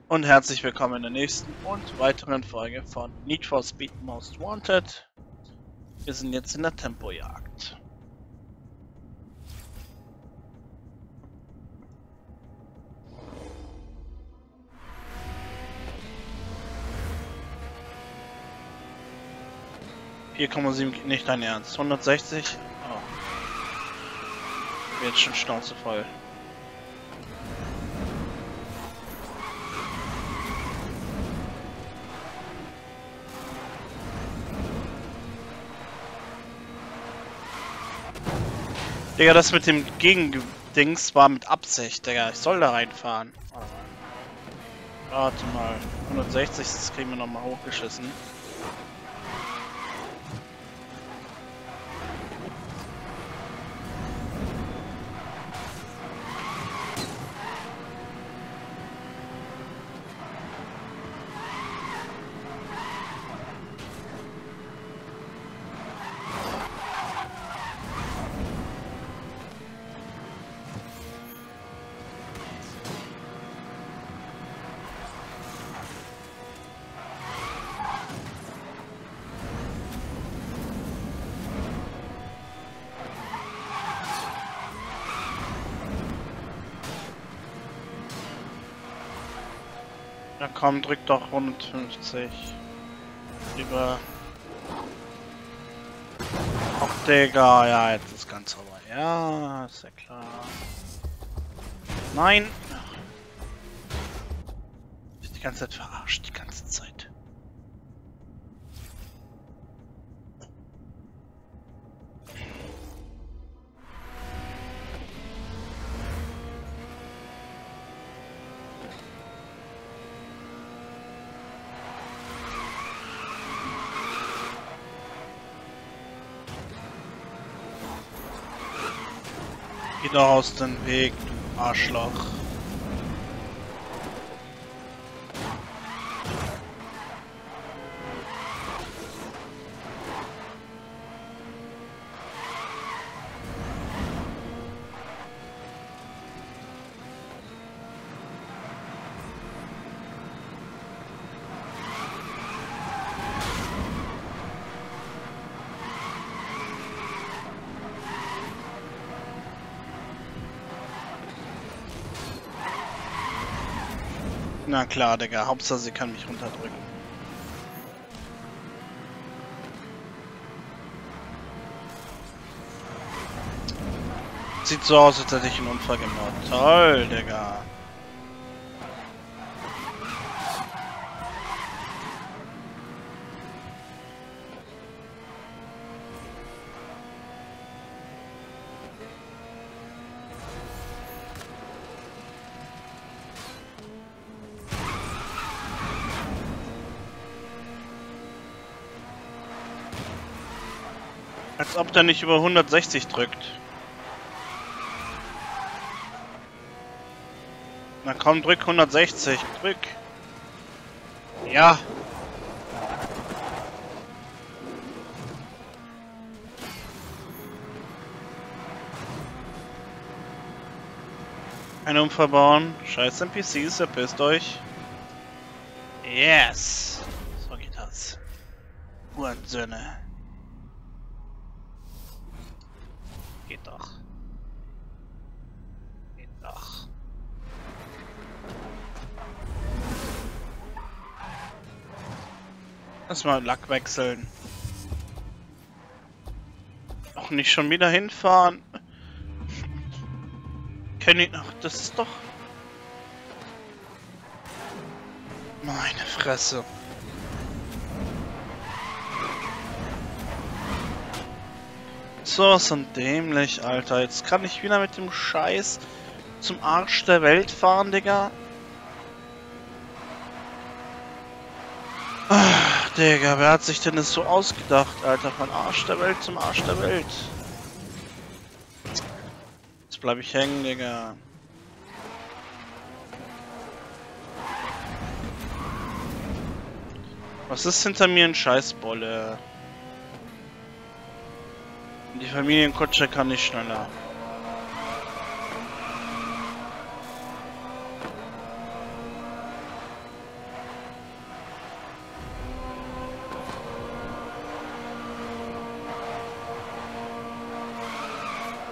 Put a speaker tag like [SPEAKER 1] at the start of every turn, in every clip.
[SPEAKER 1] Und herzlich willkommen in der nächsten und weiteren Folge von Need for Speed Most Wanted. Wir sind jetzt in der Tempojagd. Nicht dein Ernst. 160? Oh. Wird schon Schnauze voll. Digga, das mit dem Gegendings war mit Absicht, Digga. Ich soll da reinfahren. Warte mal. 160, das kriegen wir nochmal hochgeschissen. Na komm, drück doch 150. Lieber. Ach Digga, ja, jetzt ist ganz vorbei. Ja, ist ja klar. Nein! Ich bin die ganze Zeit verarscht, die ganze Zeit. Geh doch aus dem Weg, du Arschloch. Na klar, Digga. Hauptsache sie kann mich runterdrücken. Sieht so aus, als hätte ich einen Unfall gemacht. Toll, Digga. Als ob der nicht über 160 drückt. Na komm, drück 160. Drück. Ja. Ein Unfall bauen. Scheiß NPCs, verpisst euch. Yes. So geht das. Hurensöhne. Geht doch. Geht doch. Lass mal Lack wechseln. Auch nicht schon wieder hinfahren. Kenny, ach, das ist doch... Meine Fresse. So sind dämlich, Alter. Jetzt kann ich wieder mit dem Scheiß zum Arsch der Welt fahren, Digga. Ach, Digga, wer hat sich denn das so ausgedacht, Alter? Von Arsch der Welt zum Arsch der Welt. Jetzt bleib ich hängen, Digga. Was ist hinter mir ein Scheißbolle? Die Familienkutsche kann nicht schneller.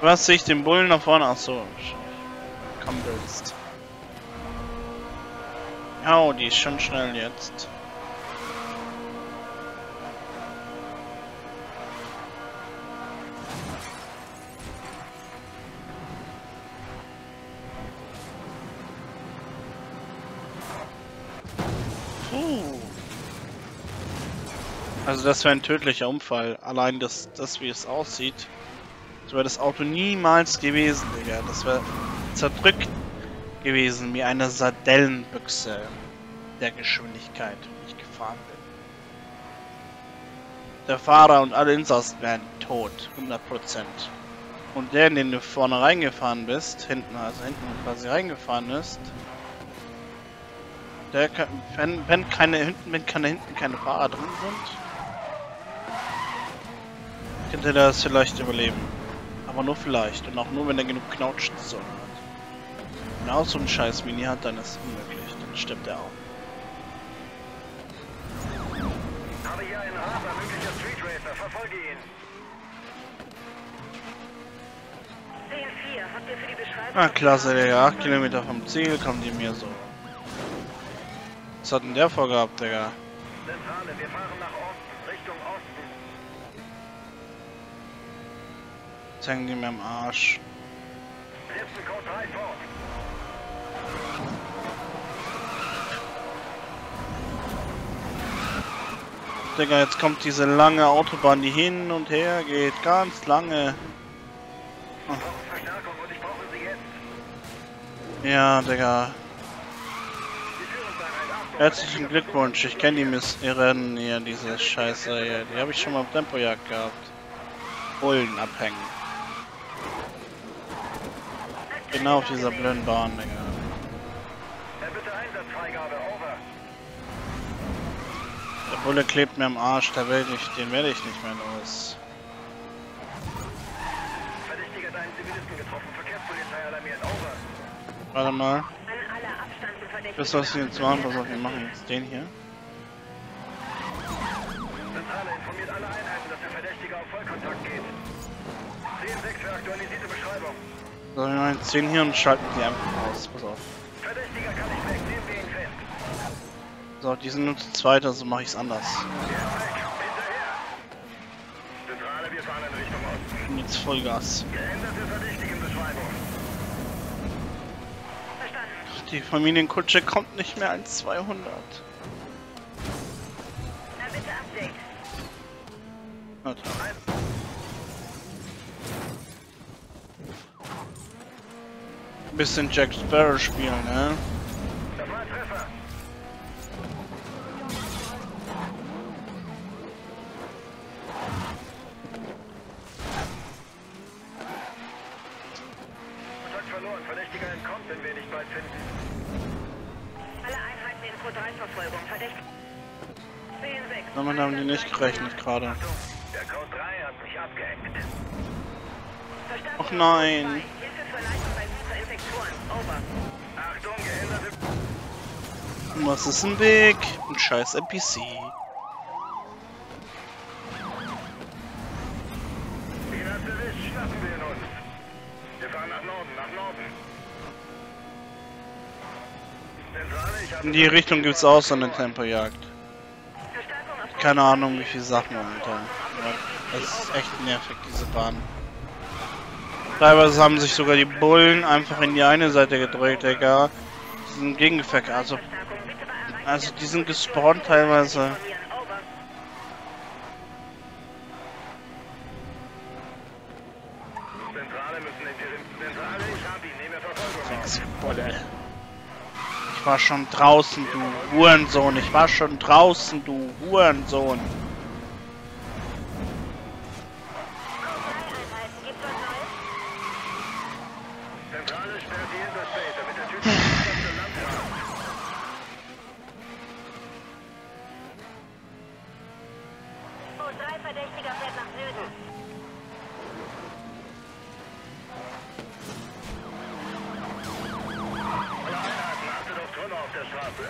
[SPEAKER 1] Was sehe ich den Bullen da vorne? Achso. Komm willst. Oh, die ist schon schnell jetzt. Also das wäre ein tödlicher Unfall. Allein das wie es aussieht. So wäre das Auto niemals gewesen, Digga. Das wäre zerdrückt gewesen wie eine Sardellenbüchse der Geschwindigkeit, wie ich gefahren bin. Der Fahrer und alle Insassen wären tot, 100%. Und der, in den du vorne reingefahren bist, hinten quasi reingefahren ist, der kann, wenn hinten keine Fahrer drin sind, könnte der das vielleicht überleben. Aber nur vielleicht. Und auch nur, wenn er genug Knautschzonen hat. Wenn er auch so einen scheiß Mini hat, dann ist es unmöglich. Dann stirbt er auch.
[SPEAKER 2] Habe hier einen Raser, möglicher Street Racer. Verfolge ihn. 10-4. Habt ihr für die Beschreibung...
[SPEAKER 1] Ah, klasse, Digga. 8 Kilometer vom Ziel kommen die mir so. Was hat denn der vorgehabt, Digga?
[SPEAKER 2] Zentrale, wir fahren nach Osten, Richtung Osten.
[SPEAKER 1] Jetzt hängen die mir am Arsch.
[SPEAKER 2] Setzen Code 3 fort.
[SPEAKER 1] Digga, jetzt kommt diese lange Autobahn, die hin und her geht. Ganz lange.
[SPEAKER 2] Ich brauche Verstärkung und ich brauche sie jetzt.
[SPEAKER 1] Ja, Digga.
[SPEAKER 2] Die Führungseinheit, Achtung.
[SPEAKER 1] Herzlichen Glückwunsch. Ich kenne die Missirren hier, diese Scheiße hier. Die habe ich schon mal auf Tempojagd gehabt. Bullen abhängen. Genau auf dieser blöden Bahn, Digga.
[SPEAKER 2] Bitte Einsatzfreigabe, over.
[SPEAKER 1] Der Bulle klebt mir am Arsch, den werde ich nicht mehr los.
[SPEAKER 2] Verdächtiger hat einen Zivilisten getroffen. Verkehrspolizei alarmiert, over.
[SPEAKER 1] Warte mal.
[SPEAKER 3] An alle Abstand zu verdächtigen.
[SPEAKER 1] Das, was wir jetzt machen, pass auf, wir machen jetzt den hier.
[SPEAKER 2] Zentrale informiert alle Einheiten, dass der Verdächtige auf Vollkontakt geht. 10-6 für aktualisierte Beschreibung.
[SPEAKER 1] So, wir machen jetzt den hier und schalten die einfach aus. Pass auf.
[SPEAKER 2] Verdächtiger kann nicht weg, nehmen wir ihn fest.
[SPEAKER 1] So, die sind nur zu zweit, also mache ich es anders.
[SPEAKER 2] Er ist weg, hinterher. Zentrale, wir fahren in Richtung Osten.
[SPEAKER 1] Und jetzt Vollgas.
[SPEAKER 2] Geänderte Verdächtigenbeschreibung.
[SPEAKER 3] Verstanden.
[SPEAKER 1] Die Familienkutsche kommt nicht mehr als 200.
[SPEAKER 3] Na bitte Update.
[SPEAKER 1] Na toll. Bisschen Jack Sparrow spielen, ne?
[SPEAKER 2] Das war ein Treffer. Kontakt verloren. Verdächtiger entkommt, wenn wir ihn nicht bald finden.
[SPEAKER 3] Alle Einheiten in Code 3 Verfolgung. Verdächtig. 10-6.
[SPEAKER 1] Damit haben die nicht gerechnet gerade.
[SPEAKER 2] Achtung, der Code 3 hat mich abgehängt.
[SPEAKER 3] Verstärkung
[SPEAKER 1] Och nein.
[SPEAKER 3] auf Code 2. Hilfe für Leitung bei Infektoren. Over.
[SPEAKER 2] Achtung, geänderte...
[SPEAKER 1] Was ist ein Weg? Ein scheiß NPC.
[SPEAKER 2] Ihn hat's erwischt, schnappen wir ihn uns. Wir fahren nach Norden, nach Norden. Zentrale, ich habe...
[SPEAKER 1] In die Richtung gibt's auch so eine Tempojagd.
[SPEAKER 3] Verstärkung auf Code
[SPEAKER 1] Keine
[SPEAKER 3] 2.
[SPEAKER 1] Ahnung, wie viele Sachen momentan. Aber das ist echt nervig, diese Bahn. Teilweise haben sich sogar die Bullen einfach in die eine Seite gedreht, Digga. Die sind Gegenverkehr,
[SPEAKER 3] Verstärkung bitte bei Erreichen
[SPEAKER 1] also
[SPEAKER 3] der
[SPEAKER 1] die sind gespawnt teilweise.
[SPEAKER 3] informieren. Over.
[SPEAKER 2] Zentrale müssen in die... Zentrale, ich hab ihn, nehme Verfolgung.
[SPEAKER 1] Bulle. Ich war schon draußen, du Hurensohn. Ich war schon draußen, du Hurensohn.
[SPEAKER 3] Einheiten. Gibt's was Neues?
[SPEAKER 2] Zentrale sperrt die Interstate, damit der Typ nicht auf dem Land rast.
[SPEAKER 3] Code 3 Verdächtiger fährt nach Süden.
[SPEAKER 2] Alle Einheiten, achtet auf Trümmer auf der Straße.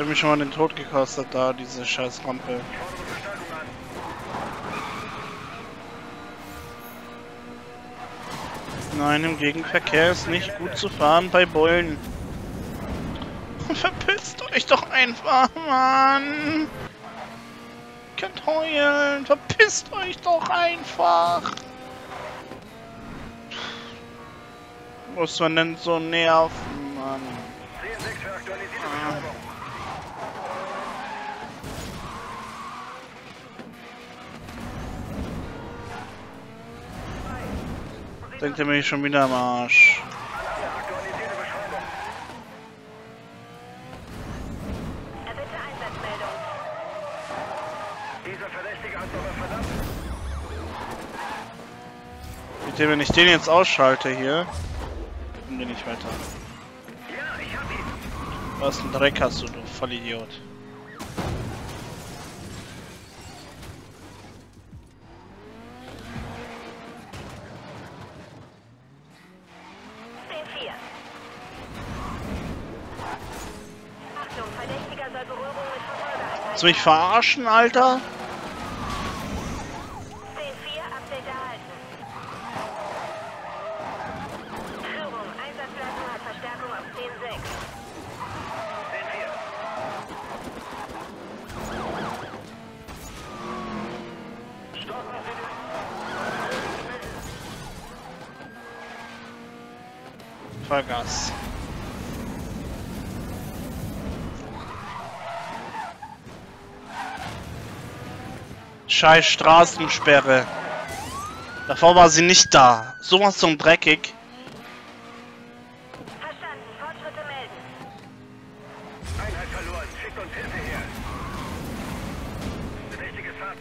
[SPEAKER 1] hat mich schon mal den Tod gekostet, da diese scheiß Rampe.
[SPEAKER 2] Ich fordere Verstärkung an.
[SPEAKER 1] Nein, im Gegenverkehr ist nicht gut zu fahren bei Bullen. Verpisst euch doch einfach, Mann! Ihr könnt heulen, verpisst euch doch einfach! Muss man denn so nerven, Mann?
[SPEAKER 2] 10-6 für aktualisierte Beschreibung.
[SPEAKER 1] Denkt ihr mich schon wieder am Arsch?
[SPEAKER 2] Aktualisierte Beschreibung.
[SPEAKER 3] Erbitte Einsatzmeldung.
[SPEAKER 2] Dieser Verdächtige hat sogar verdammt.
[SPEAKER 1] Bitte, wenn ich den jetzt ausschalte hier, kommen wir nicht weiter.
[SPEAKER 2] Ja, ich hab ihn.
[SPEAKER 1] Was ein Dreck hast du, du Vollidiot.
[SPEAKER 3] Achtung, Verdächtiger soll Berührung mit Verfolgereinheiten.
[SPEAKER 1] Willst du mich verarschen, Alter?
[SPEAKER 3] 10-4, Update erhalten. Führung, Einsatzleitung hat Verstärkung auf 10-6.
[SPEAKER 2] 10-4. Stoppen Sie den...
[SPEAKER 1] Vollgas. Scheiß Straßensperre. Davor war sie nicht da. Sowas so dreckig.
[SPEAKER 3] Verstanden, Fortschritte melden.
[SPEAKER 2] Einheit verloren. Schickt uns Hilfe her. Verdächtiges Fahrzeug.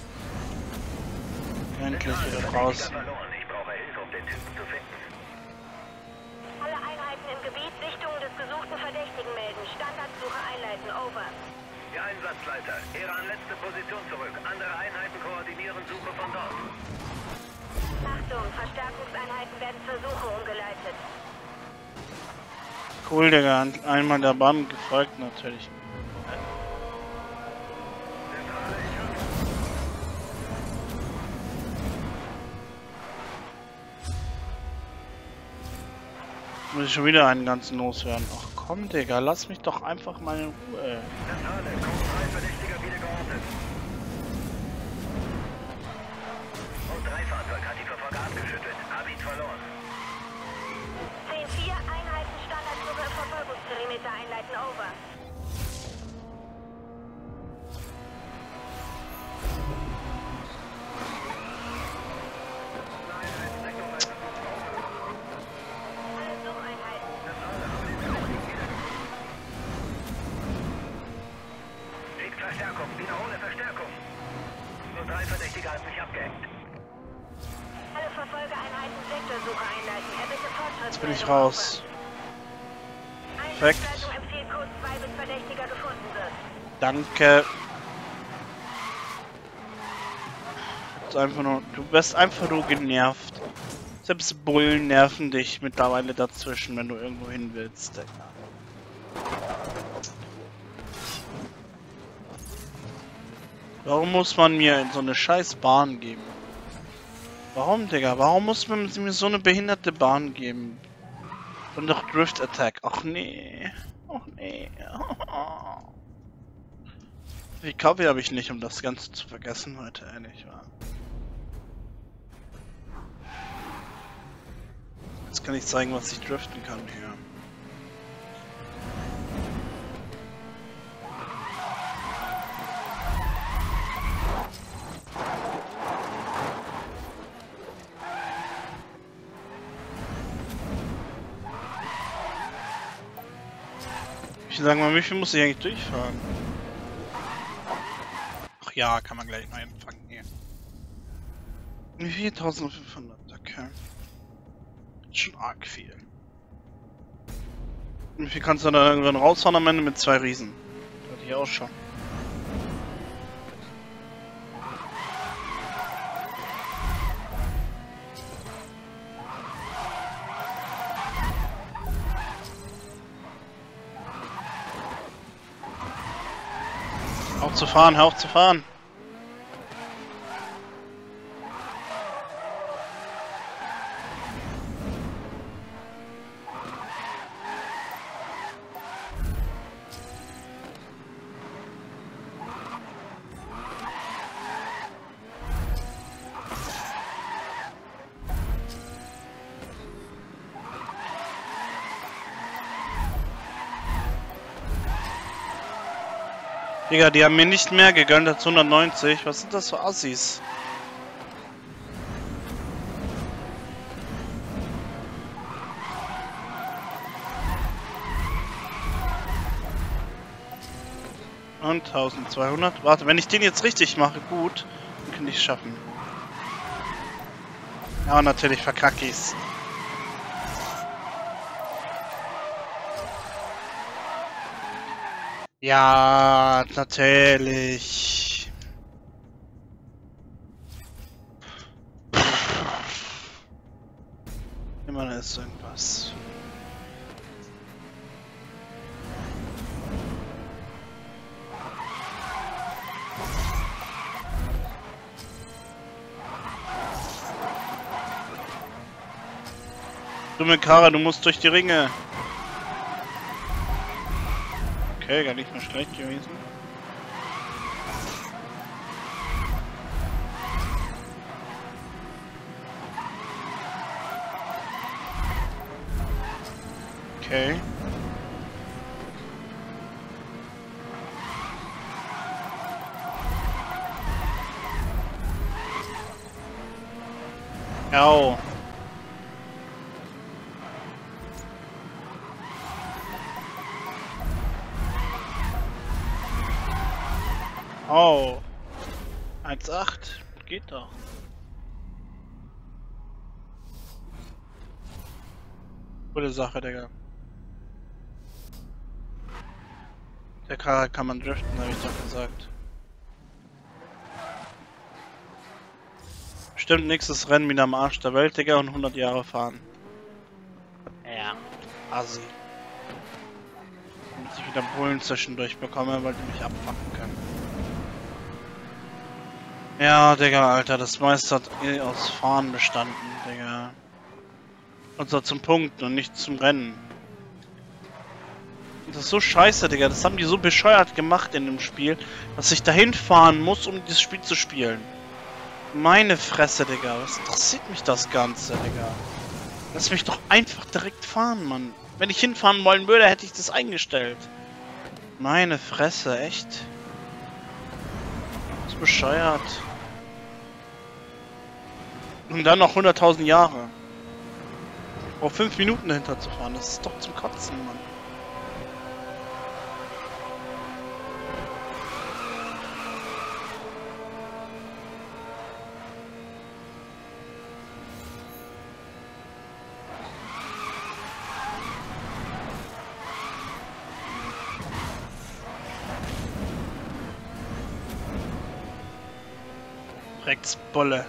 [SPEAKER 1] Endlich wieder raus.
[SPEAKER 2] Verloren. Ich brauche Hilfe, um den Typen zu finden.
[SPEAKER 3] Alle Einheiten im Gebiet Sichtung des gesuchten Verdächtigen melden. Standardsuche einleiten, over.
[SPEAKER 2] Der Einsatzleiter. Ihre an letzte Position zurück. Andere Einheiten koordinieren Suche von dort.
[SPEAKER 3] Achtung, Verstärkungseinheiten werden zur Suche umgeleitet.
[SPEAKER 1] Cool, Digga. Einmal der Bahn gefolgt natürlich. Muss ich schon wieder einen ganzen loswerden. Ach komm, Digga, lass mich doch einfach mal in Ruhe.
[SPEAKER 2] Zentrale. Code 3 Verdächtiger wieder geortet. Code 3 Fahrzeug hat die Verfolger abgeschüttelt. Habit verloren.
[SPEAKER 3] 10-4, Einheiten Standardsuche im Verfolgungsperimeter einleiten, over. Alle Sucheinheiten.
[SPEAKER 2] Schickt Verstärkung. Wiederhole Verstärkung. Nur 3 Verdächtige hat mich abgehängt.
[SPEAKER 3] Alle Verfolgereinheiten Sektorsuche einleiten. Erbitte Fortschritte.
[SPEAKER 1] Jetzt bin ich raus. Perfekt.
[SPEAKER 3] Einsatzleitung empfiehlt Code 2, bis Verdächtiger gefunden wird.
[SPEAKER 1] Danke. Du bist einfach nur genervt. Selbst Bullen nerven dich mittlerweile dazwischen, wenn du irgendwo hin willst. Digga. Warum muss man mir in so eine scheiß Bahn geben? Warum, Digga? Warum muss man mir so eine behinderte Bahn geben? Und doch Drift Attack. Ach nee. Ach nee. Die Kaffee habe ich nicht, um das Ganze zu vergessen heute, ehrlich wahr. Jetzt kann ich zeigen, was ich driften kann hier. Ich sag mal, wie viel muss ich eigentlich durchfahren? Ach ja, kann man gleich mal empfangen hier. 4500, okay. Schon arg viel. Wie viel kannst du da irgendwann rausfahren am Ende mit 2 Riesen? Hatte ich auch schon. zu fahren, hör auf zu fahren. Digga, die haben mir nicht mehr gegönnt als 190. Was sind das für Assis? Und 1200. Warte, wenn ich den jetzt richtig mache, gut, dann kann ich es schaffen. Ja, natürlich verkacke ich's. Ja, natürlich. Immer ist irgendwas. Dumme Karre, du musst durch die Ringe. Okay, gar nicht mal schlecht gewesen. Okay. Au. Oh. 1,8. Geht doch. Gute Sache, Digga. Der Karre kann man driften, habe ich doch gesagt. Stimmt, nächstes Rennen wieder am Arsch der Welt, Digga, und 100 Jahre fahren. Ja. Assi. Damit ich wieder Bullen zwischendurch bekomme, weil die mich abfacken können. Ja, Digga, Alter, das meiste hat eh aus Fahren bestanden, Digga. Und so zum Punkt und nicht zum Rennen. Das ist so scheiße, Digga. Das haben die so bescheuert gemacht in dem Spiel, dass ich dahin fahren muss, um dieses Spiel zu spielen. Meine Fresse, Digga. Was interessiert mich das Ganze, Digga? Lass mich doch einfach direkt fahren, Mann. Wenn ich hinfahren wollen würde, hätte ich das eingestellt. Meine Fresse, echt? Das ist bescheuert. Und dann noch 100.000 Jahre. Auf 5 Minuten dahinter zu fahren, das ist doch zum Kotzen, Mann. Drecksbolle.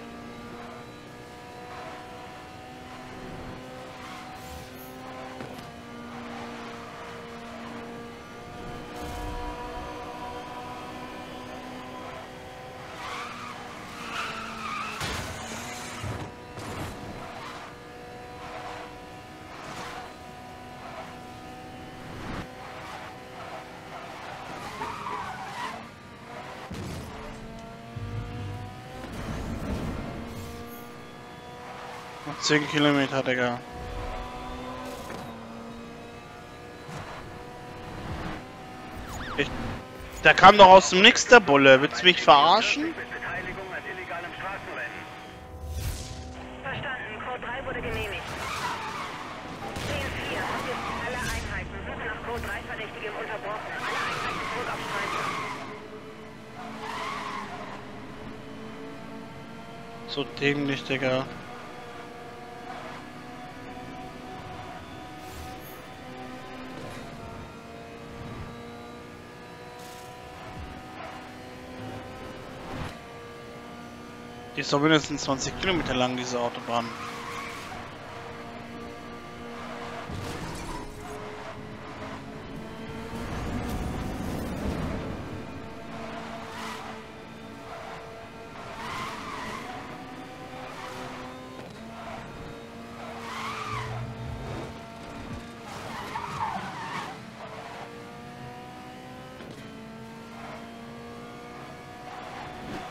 [SPEAKER 1] Noch 10 Kilometer, Digga. Der kam doch aus dem Nix, der Bulle. Willst du mich verarschen?
[SPEAKER 2] Beteiligung an illegalem Straßenrennen.
[SPEAKER 3] Verstanden. Code 3 wurde genehmigt. 10-4. Alle Einheiten. Suche nach Code 3 Verdächtigem unterbrochen. Alle Einheiten zurück auf Streifen.
[SPEAKER 1] So dämlich, Digga. Die ist doch mindestens 20 Kilometer lang, diese Autobahn.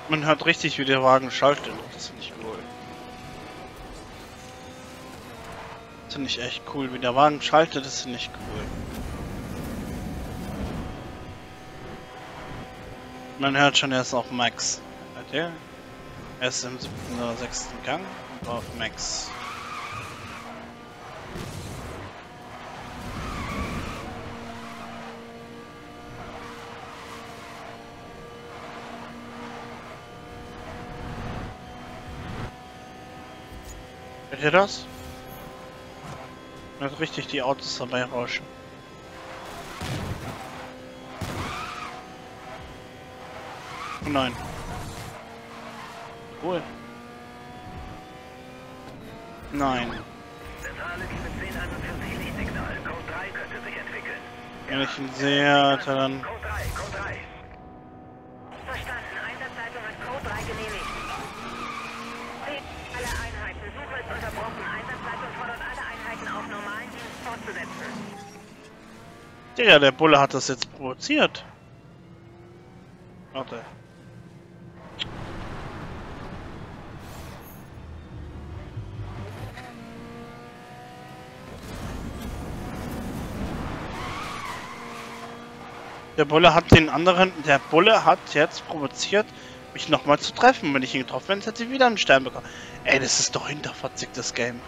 [SPEAKER 1] Man hört richtig, wie der Wagen schaltet. Das finde ich cool. Das finde ich echt cool. Wie der Wagen schaltet, das finde ich cool. Man hört schon, er ist auf Max. Hört ihr? Er ist im 7. oder 6. Gang und auf Max. Hört ihr das? Man hört richtig die Autos dabei rauschen. Oh nein. Cool. Nein.
[SPEAKER 2] Zentrale gibt 1041 Lichtsignal. Code 3 könnte sich entwickeln.
[SPEAKER 1] Wenn ich ihn sehe, dann...
[SPEAKER 2] Code 3, Code 3.
[SPEAKER 3] Verstanden. Einsatzleitung hat Code 3 genehmigt. Alle Einheiten. Suche ist unterbrochen. Einsatzleitung fordert alle Einheiten auf, normalen Dienst fortzusetzen.
[SPEAKER 1] Digga, der Bulle hat das jetzt provoziert. Warte. Der Bulle hat jetzt provoziert, mich nochmal zu treffen. Wenn ich ihn getroffen hätte, hätte ich wieder einen Stern bekommen. Ey, das ist doch hinterfotzig, das Game.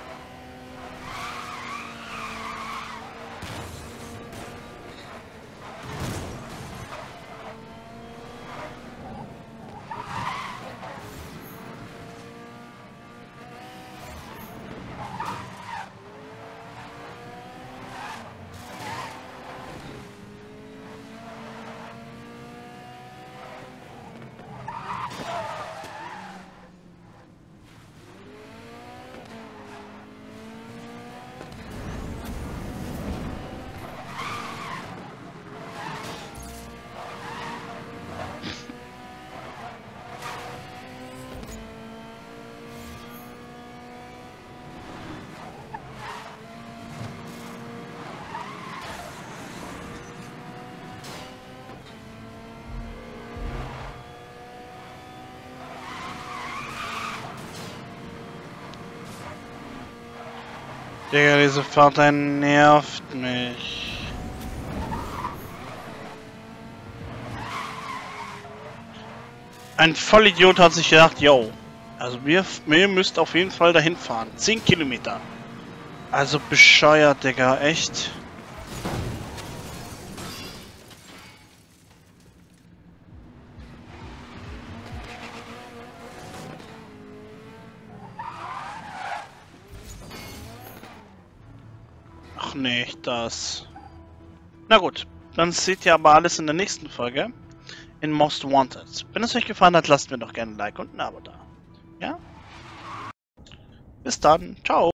[SPEAKER 1] Digga, diese Fahrt nervt mich. Ein Vollidiot hat sich gedacht, yo, also wir müsst auf jeden Fall dahin fahren. 10 Kilometer. Also bescheuert, Digga, echt. Ach nee, das. Na gut, dann seht ihr aber alles in der nächsten Folge in Most Wanted. Wenn es euch gefallen hat, lasst mir doch gerne ein Like und ein Abo da. Ja? Bis dann, ciao.